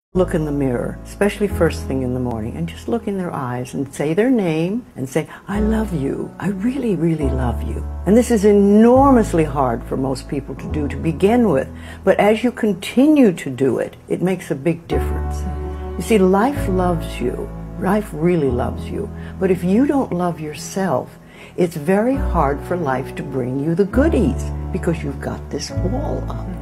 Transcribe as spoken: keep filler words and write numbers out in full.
Look in the mirror, especially first thing in the morning, and just look in their eyes and say their name and say, I love you. I really, really love you. And this is enormously hard for most people to do to begin with, but as you continue to do it, it makes a big difference. You see, life loves you. Life really loves you. But if you don't love yourself, it's very hard for life to bring you the goodies because you've got this wall up.